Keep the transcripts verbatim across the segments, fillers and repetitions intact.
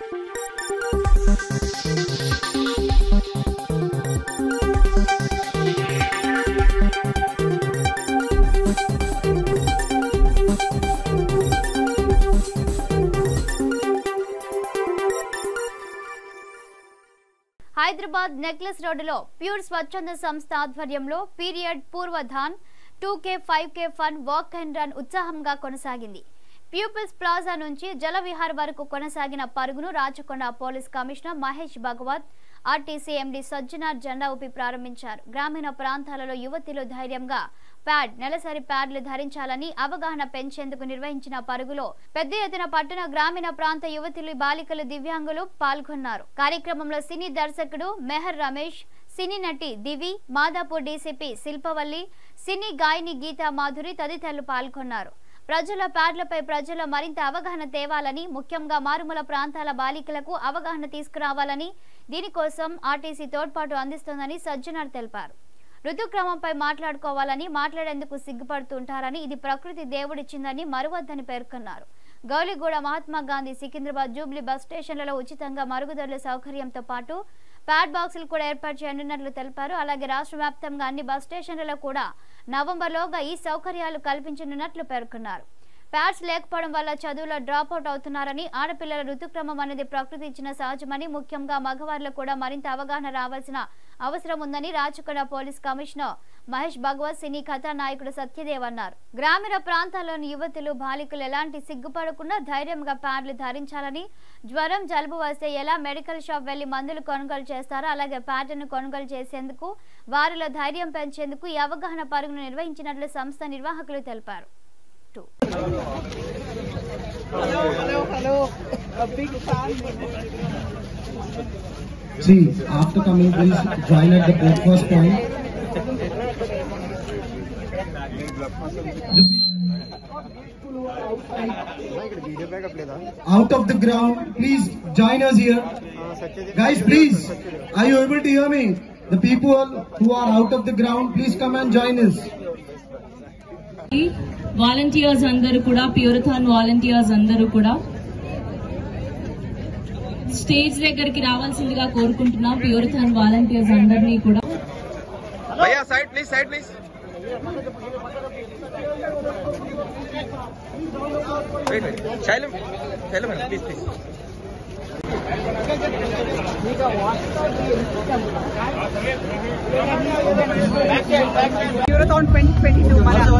Hyderabad necklace రోడ్డులో pure స్వచ్ఛంద సంస్థ ఆధ్వర్యంలో period Purathon two K five K fun walk and run ఉత్సాహంగా కొనసాగింది. ప్యూపిల్స్ ప్లాజా నుంచి జలవిహార్ వరకు కొనసాగిన పరుగును Rachakonda police commissioner Mahesh Bhagwat, RTC MD Sajjanar జెండా ఊపి ప్రారంభించారు. గ్రామీణ ప్రాంతాలలో యువతులు ధైర్యంగా ప్యాడ్, నెలసరి ప్యాడ్లు ధరించాలని అవగాహన పెంచేందుకు నిర్వహించిన పరుగులో పెద్ద ఎత్తున పట్టణ గ్రామీణ ప్రాంత యువతులు, బాలికలు, దివ్యాంగులు పాల్గొన్నారు. కార్యక్రమంలో సినీ దర్శకుడు మెహర్ రమేష్, సినీ నటి దివి, మాదాపూర్ డీసీపీ శిల్పవల్లి, సినీ గాయని గీతా మాధురి తదితరులు పాల్గొన్నారు. ప్రజల ప్యాడ్లపై ప్రజల మరింత అవగాహన తేవాలని, ముఖ్యంగా మారుమూల ప్రాంతాల బాలికలకు అవగాహన తీసుకురావాలని, దీనికోసం ఆర్టీసీ తోడ్పాటు అందిస్తోందని సజ్జనార్ తెలిపారు. ఋతుక్రమంపై మాట్లాడుకోవాలని, మాట్లాడేందుకు సిగ్గుపడుతుంటారని, ఇది ప్రకృతి దేవుడిచ్చిందని మరువద్దని పేర్కొన్నారు. గౌలిగూడ, మహాత్మా గాంధీ, సికింద్రాబాద్, జూబ్లీ బస్ స్టేషన్లలో ఉచితంగా మరుగుదొడ్ల సౌకర్యంతో పాటు ప్యాడ్ బాక్సులు కూడా ఏర్పాటు చేయనున్నట్లు తెలిపారు. అలాగే రాష్ట్ర వ్యాప్తంగా అన్ని బస్ స్టేషన్లలో కూడా నవంబర్లోగా ఈ సౌకర్యాలు కల్పించనున్నట్లు పేర్కొన్నారు. ప్యాడ్స్ లేకపోవడం వల్ల చదువులో డ్రాప్ అవుట్ అవుతున్నారని, ఆడపిల్లల ఋతుక్రమం అనేది ప్రకృతి ఇచ్చిన సహజమని, ముఖ్యంగా మగవారిలో కూడా మరింత అవగాహన రావాల్సిన అవసరం ఉందని Rachakonda police commissioner Mahesh Bhagwat, cine కథానాయకుడు సత్యదేవ్ అన్నారు. గ్రామీణ ప్రాంతాల్లోని యువతులు, బాలికలు ఎలాంటి సిగ్గుపడకుండా ధైర్యంగా ప్యాడ్లు ధరించాలని, జ్వరం, జలుబు వస్తే ఎలా మెడికల్ షాప్ వెళ్లి మందులు కొనుగోలు చేస్తారో అలాగే ప్యాడ్లను కొనుగోలు చేసేందుకు వారిలో ధైర్యం పెంచేందుకు ఈ అవగాహన పరుగును నిర్వహించినట్లు సంస్థ నిర్వాహకులు తెలిపారు. Hello, hello, hello. A big fan. See, after coming, please join at the breakfast point. Out of the ground, please join us here. Guys, please, are you able to hear me? The people who are out of the ground, please come and join us. Volunteers అందరూ కూడా, ప్యూరథాన్ volunteers అందరూ కూడా stage దగ్గరికి రావాల్సిందిగా కోరుకుంటున్నాం. ప్యూరథాన్ volunteers అందరినీ కూడా side please side please శైలం శైలం please please Purathon twenty twenty-two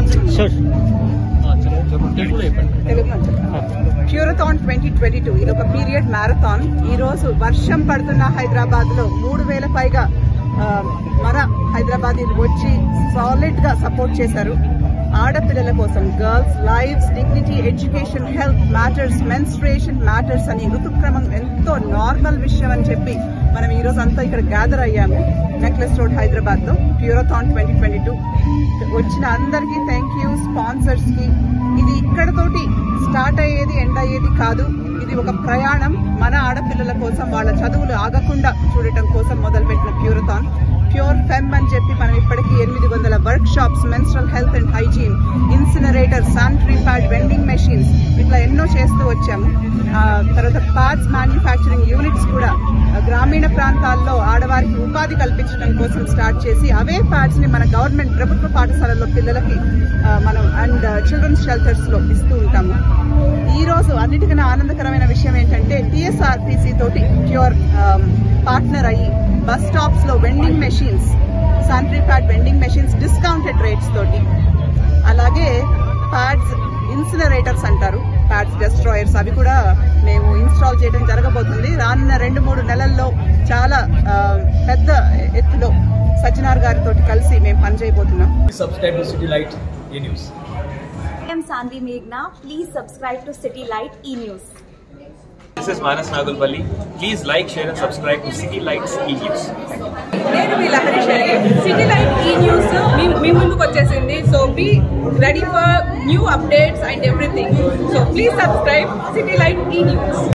Purathon twenty twenty-two ఇది ఒక పీరియడ్ మ్యారథాన్. ఈ రోజు వర్షం పడుతున్న హైదరాబాద్ లో మూడు వేల పైగా మన హైదరాబాద్ వచ్చి సాలిడ్ గా సపోర్ట్ చేశారు. ఆడపిల్లల కోసం girls lives, dignity, education, health matters, menstruation matters అని ఋతుక్రమం ఎంతో నార్మల్ విషయం అని చెప్పి మనం ఈ రోజు అంతా ఇక్కడ గ్యాదర్ అయ్యాము నెక్లెస్ రోడ్ హైదరాబాద్ లో. ప్యూరథాన్ ట్వంటీ ట్వంటీ టూ వచ్చిన అందరికీ థ్యాంక్ యూ. స్పాన్సర్స్ కి ఇది ఇక్కడతోటి స్టార్ట్ అయ్యేది, ఎండ్ అయ్యేది కాదు. ఇది ఒక ప్రయాణం. మన ఆడపిల్లల కోసం వాళ్ళ చదువులు ఆగకుండా చూడటం కోసం మొదలుపెట్టిన ప్యూరథాన్. ప్యూర్ ఫెమ్ అని చెప్పి మనం ఇప్పటికీ ఎనిమిది వందల workshops, menstrual health and hygiene, incinerator, sanitary pad, vending machines ఇట్లా ఎన్నో చేస్తూ వచ్చాము. తర్వాత ప్యాడ్స్ మ్యానుఫ్యాక్చరింగ్ యూనిట్స్ కూడా గ్రామీణ ప్రాంతాల్లో ఆడవారికి ఉపాధి కల్పించడం కోసం స్టార్ట్ చేసి అవే ప్యాడ్స్ ని మన గవర్నమెంట్ ప్రభుత్వ పాఠశాలల్లో పిల్లలకి మనం అండ్ చిల్డ్రన్స్ షెల్టర్స్ లో ఇస్తూ ఉంటాము. ఈ రోజు అన్నిటికన్నా ఆనందకరమైన విషయం ఏంటంటే టీఎస్ఆర్టీసీ తోటి ప్యూర్ పార్ట్నర్ అయ్యి బస్ స్టాప్స్ లో vending machines, sanitary pad vending machines discounted rates తోటి, అలాగే ప్యాడ్స్ ఇన్సినరేటర్స్ అంటారు, ప్యాడ్స్ డెస్ట్రాయర్స్, అవి కూడా మేము ఇన్స్టాల్ చేయడం జరగబోతుంది. రానున్న రెండు మూడు నెలల్లో చాలా పెద్ద ఎత్తులో సజ్జనార్ గారితో కలిసి మేము పనిచేయబోతున్నాం. Subscribe to City Light E-News. I am Sandvi Meghna. Please subscribe to City Light E-News. This is Manas Nagulpalli. Please like, share and subscribe to City Lights E-News. నేను మీ Lahari Sharif. City Light E News మీ ముందుకు వచ్చేసింది. So be ready for new updates and everything. So please subscribe City Light E news.